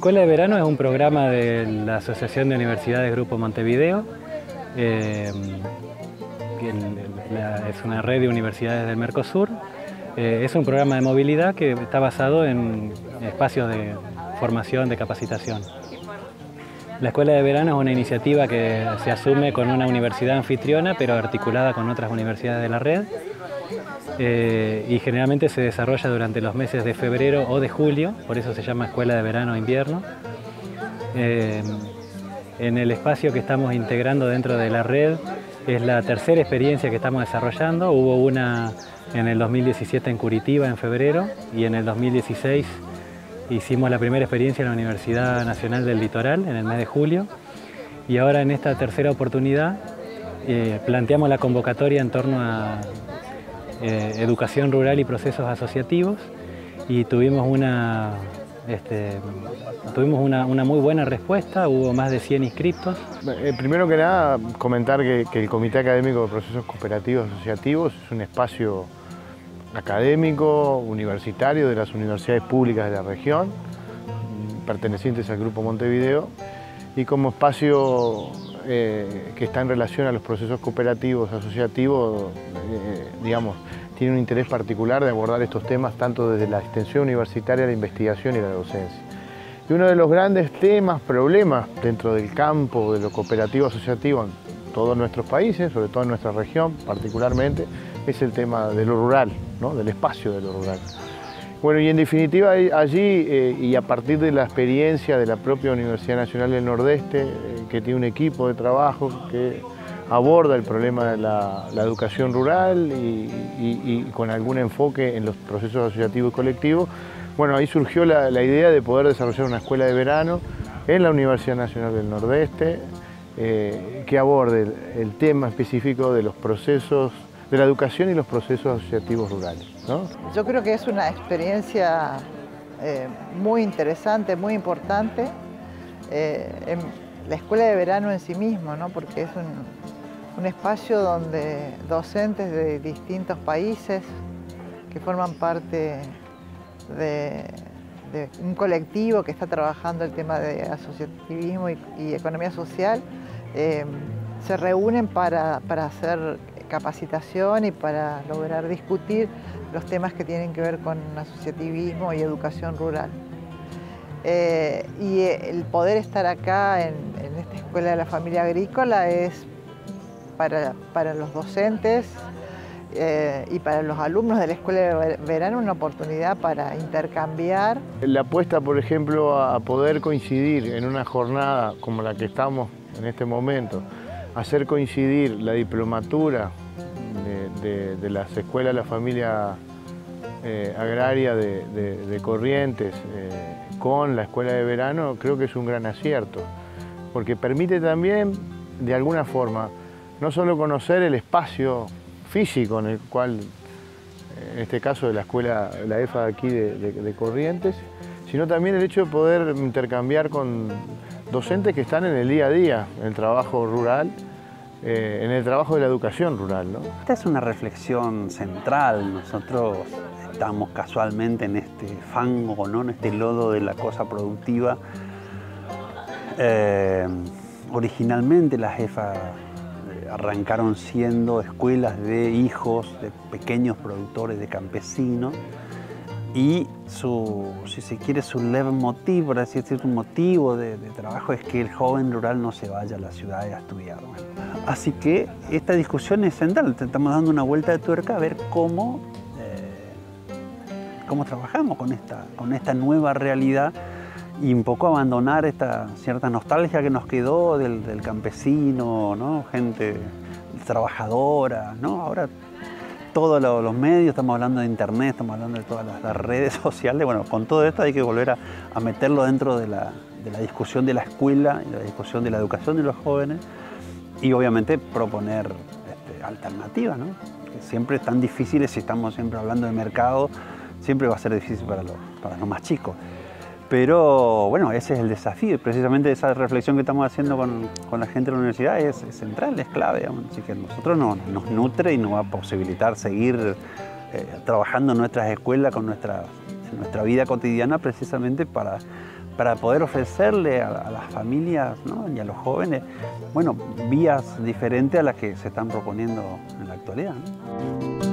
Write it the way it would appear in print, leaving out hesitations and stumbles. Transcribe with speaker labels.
Speaker 1: Escuela de Verano es un programa de la Asociación de Universidades Grupo Montevideo, es una red de universidades del Mercosur. Es un programa de movilidad que está basado en espacios de formación, de capacitación. La Escuela de Verano es una iniciativa que se asume con una universidad anfitriona, pero articulada con otras universidades de la red. Y generalmente se desarrolla durante los meses de febrero o de julio, por eso se llama Escuela de Verano e Invierno. En el espacio que estamos integrando dentro de la red es la tercera experiencia que estamos desarrollando. Hubo una en el 2017 en Curitiba, en febrero, y en el 2016 hicimos la primera experiencia en la Universidad Nacional del Litoral, en el mes de julio. Y ahora en esta tercera oportunidad planteamos la convocatoria en torno a educación rural y procesos asociativos, y tuvimos una muy buena respuesta, hubo más de 100 inscriptos.
Speaker 2: Primero que nada, comentar que el Comité Académico de Procesos Cooperativos Asociativos es un espacio académico, universitario de las universidades públicas de la región, pertenecientes al Grupo Montevideo, y como espacio que está en relación a los procesos cooperativos asociativos, digamos, tiene un interés particular de abordar estos temas tanto desde la extensión universitaria, la investigación y la docencia. Y uno de los grandes problemas dentro del campo de lo cooperativo asociativo en todos nuestros países, sobre todo en nuestra región particularmente, es el tema de lo rural, ¿no? Del espacio de lo rural. Bueno, y en definitiva allí, y a partir de la experiencia de la propia Universidad Nacional del Nordeste, que tiene un equipo de trabajo que aborda el problema de la educación rural y con algún enfoque en los procesos asociativos y colectivos, bueno, ahí surgió la idea de poder desarrollar una escuela de verano en la Universidad Nacional del Nordeste que aborde el tema específico de los procesos de la educación y los procesos asociativos rurales, ¿no?
Speaker 3: Yo creo que es una experiencia muy interesante, muy importante, en la escuela de verano en sí mismo, ¿no? Porque es un espacio donde docentes de distintos países que forman parte de un colectivo que está trabajando el tema de asociativismo y economía social, se reúnen para hacer capacitación y para lograr discutir los temas que tienen que ver con asociativismo y educación rural. Y el poder estar acá en esta Escuela de la Familia Agrícola es para los docentes y para los alumnos de la Escuela de Verano una oportunidad para intercambiar.
Speaker 2: La apuesta, por ejemplo, a poder coincidir en una jornada como la que estamos en este momento, hacer coincidir la diplomatura de las escuelas de la familia agraria de Corrientes con la escuela de verano, creo que es un gran acierto, porque permite también, de alguna forma, no solo conocer el espacio físico en el cual, en este caso de la escuela, la EFA de aquí de Corrientes, sino también el hecho de poder intercambiar con docentes que están en el día a día, en el trabajo rural, en el trabajo de la educación rural, ¿no?
Speaker 4: Esta es una reflexión central. Nosotros estamos casualmente en este fango, ¿no? En este lodo de la cosa productiva. Originalmente las EFA arrancaron siendo escuelas de hijos de pequeños productores, de campesinos, y si se quiere, su leitmotiv, por así decirlo, un motivo de trabajo es que el joven rural no se vaya a la ciudad a estudiar. Así que esta discusión es central, estamos dando una vuelta de tuerca a ver cómo trabajamos con esta nueva realidad y un poco abandonar esta cierta nostalgia que nos quedó del campesino, ¿no? Gente trabajadora, ¿no? Ahora todos los medios, estamos hablando de internet, estamos hablando de todas las redes sociales. Bueno, con todo esto hay que volver a meterlo dentro de la discusión de la escuela y la discusión de la educación de los jóvenes y obviamente proponer alternativas, ¿no? Que siempre es tan difíciles, si estamos siempre hablando de mercado, siempre va a ser difícil para los más chicos. Pero bueno, ese es el desafío y precisamente esa reflexión que estamos haciendo con la gente de la universidad es central, es clave, digamos. Así que a nosotros nos nutre y nos va a posibilitar seguir trabajando en nuestras escuelas, en nuestra vida cotidiana, precisamente para para poder ofrecerle a las familias, ¿no?, y a los jóvenes, bueno, vías diferentes a las que se están proponiendo en la actualidad, ¿no?